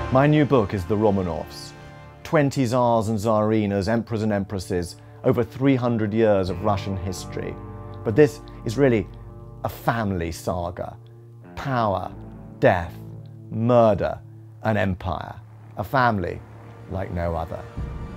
My new book is The Romanovs. 20 Tsars and Tsarinas, emperors and empresses, over 300 years of Russian history. But this is really a family saga. Power, death, murder, and empire. A family like no other.